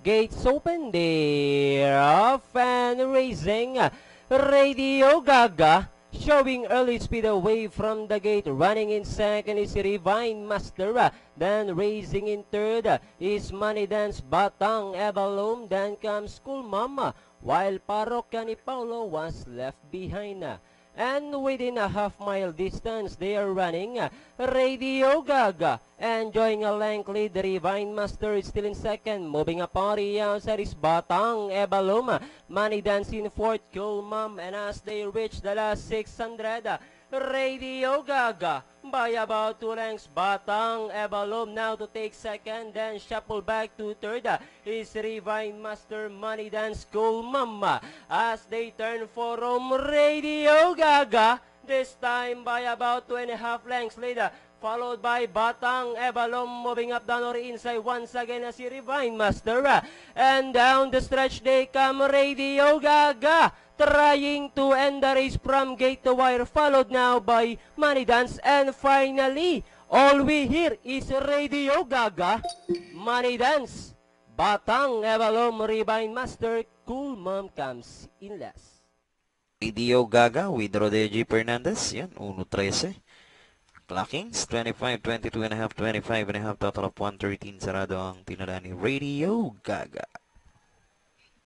Gates open, they're off and racing. Radio Gaga showing early speed away from the gate. Running in second is Divine Master. Then racing in third is Money Dance, Batang Ebalom. Then comes Cool Mama, while Parokya ni Paulo was left behind. And within a half-mile distance, they are running Radio Gaga. Enjoying a length lead, the Divine Master is still in second. Moving up on the outside is Batang Ebalum. Money Dance in fourth, Cool Mom. And as they reach the last 600, Radio Gaga by about 2 lengths. Batang Ebalum now to take second, then shuffle back to third is Divine Master, Money Dance, Cool Mama. As they turn for home, Radio Gaga this time by about 2.5 lengths lead, followed by Batang Ebalom. Moving up down or inside once again as si Divine Master. And down the stretch they come, Radio Gaga trying to end the race from gate to wire, followed now by Money Dance. And finally, all we hear is Radio Gaga, Money Dance, Batang Ebalom, Divine Master, Cool Mom comes in last. Radio Gaga with Rodeo G. Fernandez. Yan, 1.13. Clockings, 25, 22.5, 25.5, total of 113. Sarado ang tinala ni Radio Gaga.